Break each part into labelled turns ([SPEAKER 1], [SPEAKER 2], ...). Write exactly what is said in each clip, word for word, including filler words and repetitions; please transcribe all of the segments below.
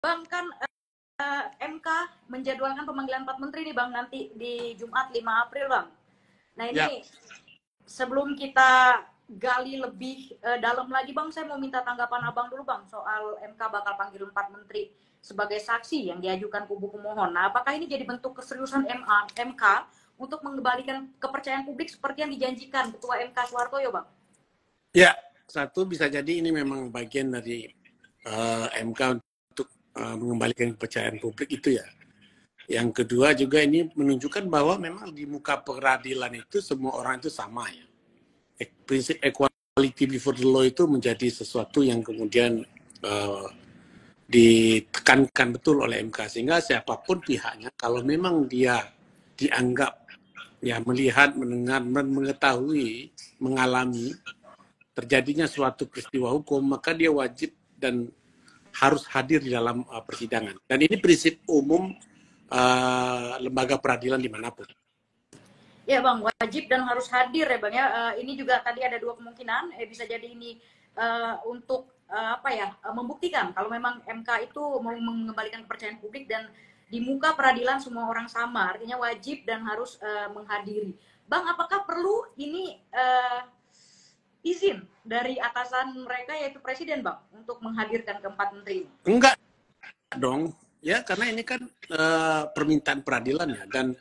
[SPEAKER 1] Bang, kan uh, M K menjadwalkan pemanggilan empat menteri nih Bang nanti di Jumat lima April Bang. Nah ini ya. Sebelum kita gali lebih uh, dalam lagi Bang, saya mau minta tanggapan Abang dulu Bang soal M K bakal panggil empat menteri sebagai saksi yang diajukan kubu pemohon. Nah apakah ini jadi bentuk keseriusan M K untuk mengembalikan kepercayaan publik seperti yang dijanjikan Ketua M K Suhartoyo Bang?
[SPEAKER 2] Ya, satu bisa jadi ini memang bagian dari uh, M K untuk uh, mengembalikan kepercayaan publik itu ya. Yang kedua juga ini menunjukkan bahwa memang di muka peradilan itu semua orang itu sama ya. Prinsip equality before the law itu menjadi sesuatu yang kemudian uh, ditekankan betul oleh M K, sehingga siapapun pihaknya kalau memang dia dianggap ya melihat, mendengar, dan mengetahui, mengalami terjadinya suatu peristiwa hukum, maka dia wajib dan harus hadir di dalam uh, persidangan. Dan ini prinsip umum uh, lembaga peradilan dimanapun.
[SPEAKER 1] Ya Bang, wajib dan harus hadir ya Bang ya. Uh, ini juga tadi ada dua kemungkinan, eh, bisa jadi ini uh, untuk uh, apa ya, uh, membuktikan kalau memang M K itu mau mengembalikan kepercayaan publik dan di muka peradilan semua orang sama, artinya wajib dan harus uh, menghadiri. Bang, apakah perlu ini uh, izin dari atasan mereka yaitu presiden Bang untuk menghadirkan keempat menteri?
[SPEAKER 2] Enggak dong, ya karena ini kan uh, permintaan peradilan ya, dan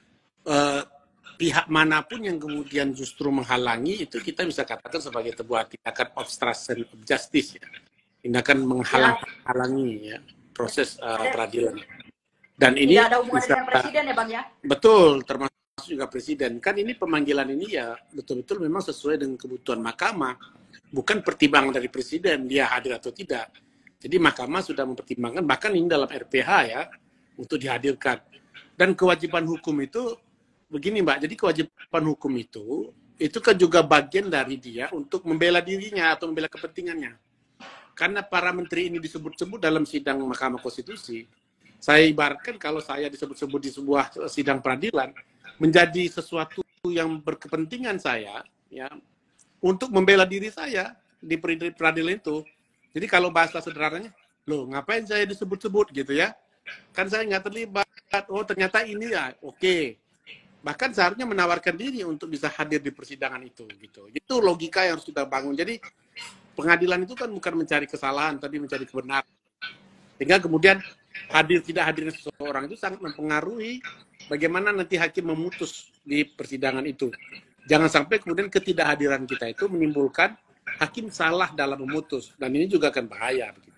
[SPEAKER 2] uh, pihak manapun yang kemudian justru menghalangi itu kita bisa katakan sebagai sebuah tindakan obstruction of justice ya, tindakan menghalang-halangi ya proses uh, peradilan. Dan ini
[SPEAKER 1] tidak ada hubungan bisa, dengan presiden ya Bang ya?
[SPEAKER 2] Betul, termasuk juga presiden. Kan ini pemanggilan ini ya betul-betul memang sesuai dengan kebutuhan mahkamah, bukan pertimbangan dari presiden dia hadir atau tidak. Jadi mahkamah sudah mempertimbangkan, bahkan ini dalam R P H ya, untuk dihadirkan. Dan kewajiban hukum itu begini Mbak, jadi kewajiban hukum itu itu kan juga bagian dari dia untuk membela dirinya atau membela kepentingannya. Karena para menteri ini disebut-sebut dalam sidang Mahkamah Konstitusi, saya ibaratkan kalau saya disebut-sebut di sebuah sidang peradilan menjadi sesuatu yang berkepentingan saya ya untuk membela diri saya di peradilan itu. Jadi kalau bahasa sederhananya, loh ngapain saya disebut-sebut gitu ya? Kan saya nggak terlibat. Oh ternyata ini ya, oke. Okay. Bahkan seharusnya menawarkan diri untuk bisa hadir di persidangan itu gitu. Itu logika yang harus kita bangun. Jadi pengadilan itu kan bukan mencari kesalahan, tapi mencari kebenaran. Sehingga kemudian hadir tidak hadirnya seseorang itu sangat mempengaruhi bagaimana nanti hakim memutus di persidangan itu. Jangan sampai kemudian ketidakhadiran kita itu menimbulkan hakim salah dalam memutus, dan ini juga akan bahaya begitu.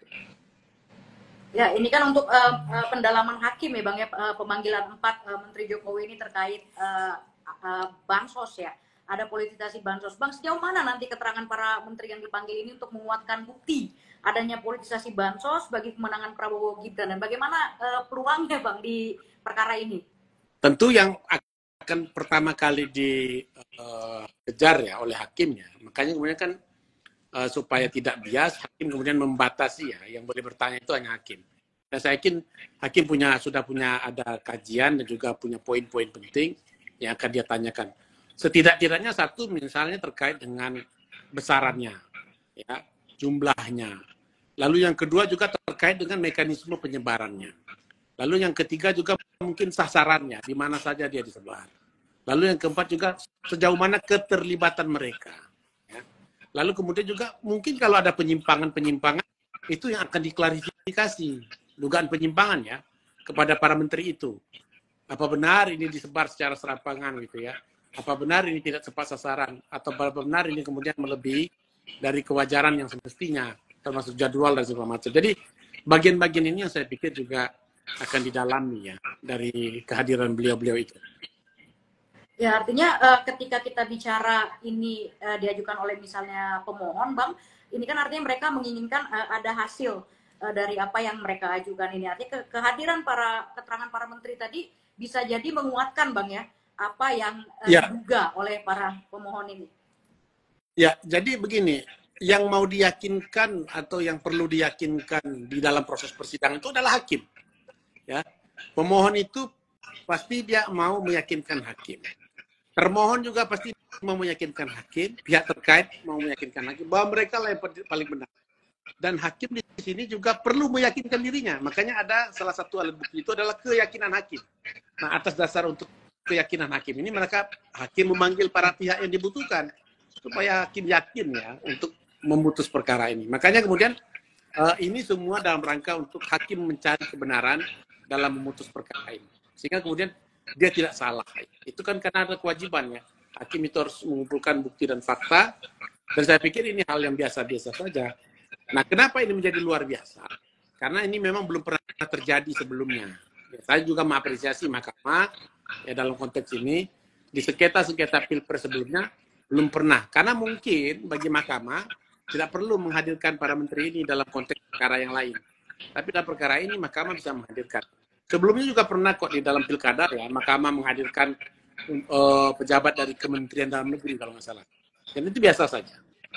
[SPEAKER 1] Ya, ini kan untuk uh, uh, pendalaman hakim ya Bang ya, uh, pemanggilan empat uh, Menteri Jokowi ini terkait uh, uh, bansos ya. Ada politisasi bansos. Bang, sejauh mana nanti keterangan para menteri yang dipanggil ini untuk menguatkan bukti adanya politisasi bansos bagi kemenangan Prabowo Gibran, dan bagaimana uh, peluangnya Bang di perkara ini?
[SPEAKER 2] Tentu yang akan pertama kali dikejar uh, ya oleh hakimnya. Makanya kemudian kan uh, supaya tidak bias, hakim kemudian membatasi ya, yang boleh bertanya itu hanya hakim. Dan saya yakin hakim punya sudah punya ada kajian dan juga punya poin-poin penting yang akan dia tanyakan. Setidak-tidaknya satu misalnya terkait dengan besarannya, ya, jumlahnya. Lalu yang kedua juga terkait dengan mekanisme penyebarannya. Lalu yang ketiga juga mungkin sasarannya, di mana saja dia disebar. Lalu yang keempat juga sejauh mana keterlibatan mereka. Ya. Lalu kemudian juga mungkin kalau ada penyimpangan-penyimpangan, itu yang akan diklarifikasi, dugaan penyimpangan ya, kepada para menteri itu. Apa benar ini disebar secara serampangan gitu ya? Apa benar ini tidak tepat sasaran, atau apa benar ini kemudian melebihi dari kewajaran yang semestinya, termasuk jadwal dan segala macam. Jadi bagian-bagian ini yang saya pikir juga akan didalami ya dari kehadiran beliau-beliau itu.
[SPEAKER 1] Ya artinya uh, ketika kita bicara ini uh, diajukan oleh misalnya pemohon Bang, ini kan artinya mereka menginginkan uh, ada hasil uh, dari apa yang mereka ajukan ini. Artinya ke kehadiran para keterangan para menteri tadi bisa jadi menguatkan Bang ya apa yang uh, ya. diduga oleh para pemohon ini.
[SPEAKER 2] Ya, jadi begini, yang mau diyakinkan atau yang perlu diyakinkan di dalam proses persidangan itu adalah hakim. Ya, pemohon itu pasti dia mau meyakinkan hakim. Termohon juga pasti mau meyakinkan hakim, pihak terkait mau meyakinkan hakim bahwa mereka lah yang paling benar. Dan hakim di sini juga perlu meyakinkan dirinya. Makanya ada salah satu alat bukti itu adalah keyakinan hakim. Nah, atas dasar untuk keyakinan hakim ini, mereka hakim memanggil para pihak yang dibutuhkan supaya hakim yakin ya untuk memutus perkara ini. Makanya kemudian uh, ini semua dalam rangka untuk hakim mencari kebenaran dalam memutus perkara ini. Sehingga kemudian dia tidak salah. Itu kan karena ada kewajibannya. Hakim itu harus mengumpulkan bukti dan fakta. Dan saya pikir ini hal yang biasa-biasa saja. Nah, kenapa ini menjadi luar biasa? Karena ini memang belum pernah terjadi sebelumnya. Ya, saya juga mengapresiasi Mahkamah ya dalam konteks ini di sengketa-sengketa pilpres sebelumnya belum pernah. Karena mungkin bagi Mahkamah tidak perlu menghadirkan para menteri ini dalam konteks perkara yang lain. Tapi dalam perkara ini Mahkamah bisa menghadirkan. Sebelumnya juga pernah kok di dalam pilkada ya Mahkamah menghadirkan uh, pejabat dari Kementerian Dalam Negeri kalau nggak salah. Dan itu biasa saja.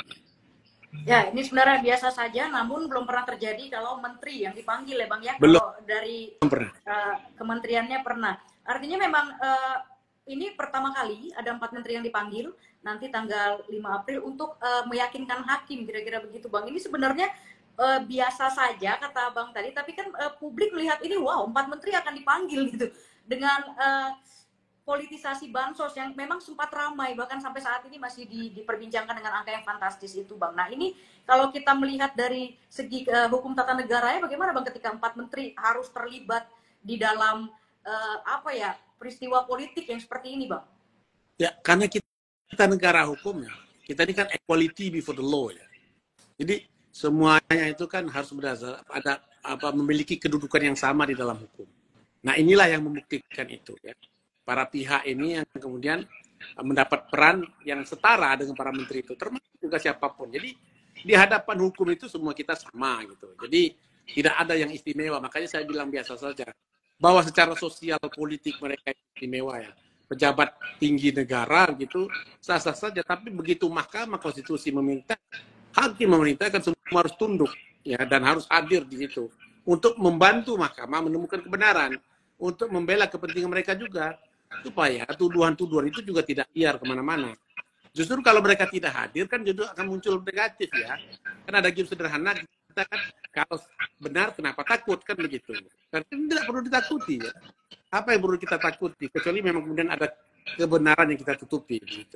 [SPEAKER 1] Ya, ini sebenarnya biasa saja, namun belum pernah terjadi kalau menteri yang dipanggil ya Bang ya,
[SPEAKER 2] belum
[SPEAKER 1] kalau dari uh, kementeriannya pernah. Artinya memang uh, ini pertama kali ada empat menteri yang dipanggil nanti tanggal lima April untuk uh, meyakinkan hakim, kira-kira begitu Bang. Ini sebenarnya uh, biasa saja kata Bang tadi, tapi kan uh, publik melihat ini, wow, empat menteri akan dipanggil gitu dengan uh, politisasi bansos yang memang sempat ramai, bahkan sampai saat ini masih di, diperbincangkan dengan angka yang fantastis itu Bang. Nah ini kalau kita melihat dari segi uh, hukum tata negaranya, bagaimana Bang ketika empat menteri harus terlibat di dalam uh, apa ya peristiwa politik yang seperti ini Bang?
[SPEAKER 2] Ya karena kita, kita negara hukum ya, kita ini kan equality before the law ya. Jadi semuanya itu kan harus berdasar ada apa memiliki kedudukan yang sama di dalam hukum. Nah inilah yang membuktikan itu ya. Para pihak ini yang kemudian mendapat peran yang setara dengan para menteri itu, termasuk juga siapapun. Jadi di hadapan hukum itu semua kita sama gitu. Jadi tidak ada yang istimewa. Makanya saya bilang biasa saja bahwa secara sosial politik mereka istimewa ya. Pejabat tinggi negara gitu sah-sah saja. Tapi begitu Mahkamah Konstitusi meminta, hakim memerintahkan semua harus tunduk ya dan harus hadir di situ untuk membantu Mahkamah menemukan kebenaran, untuk membela kepentingan mereka juga. Supaya tuduhan-tuduhan itu juga tidak liar kemana-mana. Justru kalau mereka tidak hadir kan justru akan muncul negatif ya. Kan ada game sederhana kita kan kalau benar kenapa takut kan begitu. Karena tidak perlu ditakuti ya. Apa yang perlu kita takuti kecuali memang kemudian ada kebenaran yang kita tutupi gitu.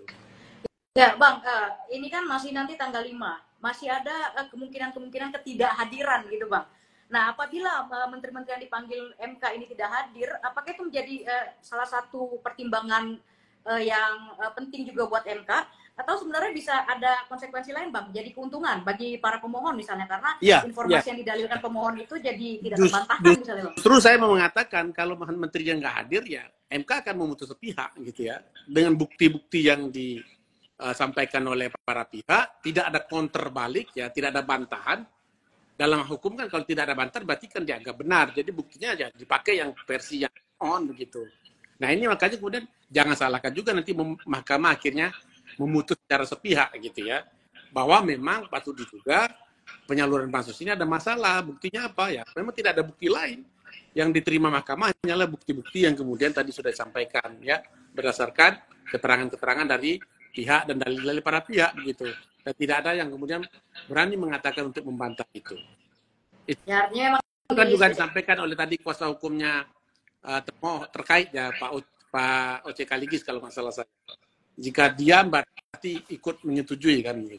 [SPEAKER 1] Ya Bang, uh, ini kan masih nanti tanggal lima. Masih ada uh, kemungkinan-kemungkinan ketidakhadiran gitu Bang. Nah, apabila uh, menteri-menteri yang dipanggil M K ini tidak hadir, apakah itu menjadi uh, salah satu pertimbangan uh, yang uh, penting juga buat M K? Atau sebenarnya bisa ada konsekuensi lain, Bang? Jadi keuntungan bagi para pemohon misalnya, karena ya, informasi ya. yang didalilkan pemohon itu jadi tidak
[SPEAKER 2] Just,
[SPEAKER 1] terbantahkan misalnya, Bang.
[SPEAKER 2] Justru saya mau mengatakan, kalau menteri yang nggak hadir, ya M K akan memutus sepihak, gitu ya. Dengan bukti-bukti yang disampaikan oleh para pihak, tidak ada counter balik, ya, tidak ada bantahan. Dalam hukum kan kalau tidak ada bantahan berarti kan dianggap benar. Jadi buktinya aja dipakai yang versi yang on begitu. Nah ini makanya kemudian jangan salahkan juga nanti Mahkamah akhirnya memutus secara sepihak gitu ya. Bahwa memang patut diduga penyaluran bansos ini ada masalah. Buktinya apa ya? Memang tidak ada bukti lain. Yang diterima Mahkamah hanyalah bukti-bukti yang kemudian tadi sudah disampaikan ya. Berdasarkan keterangan-keterangan dari pihak dan dalil-dalil para pihak begitu. Dan tidak ada yang kemudian berani mengatakan untuk membantah itu. Itu
[SPEAKER 1] ya, artinya
[SPEAKER 2] kan juga disampaikan oleh tadi kuasa hukumnya uh, terkait ya Pak o, Pak Oce Kaligis kalau nggak salah saya. Jika diam berarti ikut menyetujui kan gitu.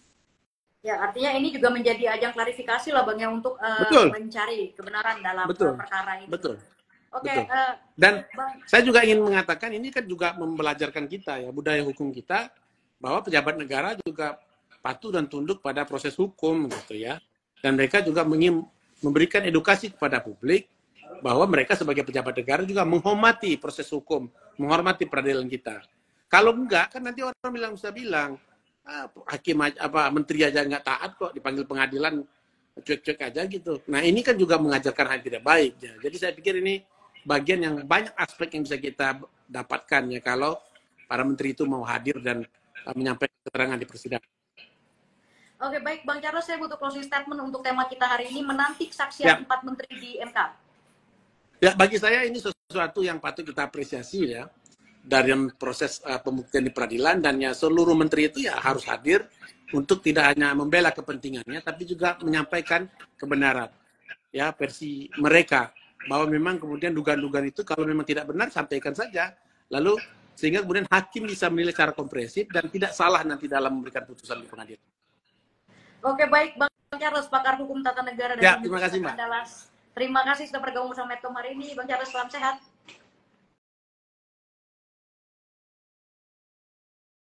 [SPEAKER 1] Ya artinya ini juga menjadi ajang klarifikasi lah Bang ya untuk uh, mencari kebenaran dalam
[SPEAKER 2] Betul.
[SPEAKER 1] perkara ini.
[SPEAKER 2] Betul.
[SPEAKER 1] Oke.
[SPEAKER 2] Okay,
[SPEAKER 1] uh,
[SPEAKER 2] Dan
[SPEAKER 1] Bang.
[SPEAKER 2] saya juga ingin mengatakan ini kan juga membelajarkan kita ya budaya hukum kita bahwa pejabat negara juga patuh dan tunduk pada proses hukum gitu ya. Dan mereka juga ingin memberikan edukasi kepada publik bahwa mereka sebagai pejabat negara juga menghormati proses hukum, menghormati peradilan kita. Kalau enggak kan nanti orang bilang bisa bilang ah, hakim apa menteri aja nggak taat kok dipanggil pengadilan cuek-cuek aja gitu. Nah ini kan juga mengajarkan hal tidak baik. Ya. Jadi saya pikir ini bagian yang banyak aspek yang bisa kita dapatkan ya kalau para menteri itu mau hadir dan uh, menyampaikan keterangan di persidangan.
[SPEAKER 1] Oke, baik Bang Charles, saya butuh closing statement untuk tema kita hari ini, menanti kesaksian empat ya. menteri di M K.
[SPEAKER 2] Ya, bagi saya ini sesuatu yang patut kita apresiasi ya dari proses uh, pembuktian di peradilan dan ya seluruh menteri itu ya harus hadir untuk tidak hanya membela kepentingannya, tapi juga menyampaikan kebenaran, ya versi mereka, bahwa memang kemudian dugaan-dugaan itu kalau memang tidak benar sampaikan saja, lalu sehingga kemudian hakim bisa menilai secara komprehensif dan tidak salah nanti dalam memberikan putusan di pengadilan.
[SPEAKER 1] Oke, baik Bang Charles, pakar hukum tata negara dari
[SPEAKER 2] Ya, terima kasih, Mbak.
[SPEAKER 1] Andalas. Terima kasih sudah bergabung bersama Medcom hari ini, Bang Charles, salam sehat.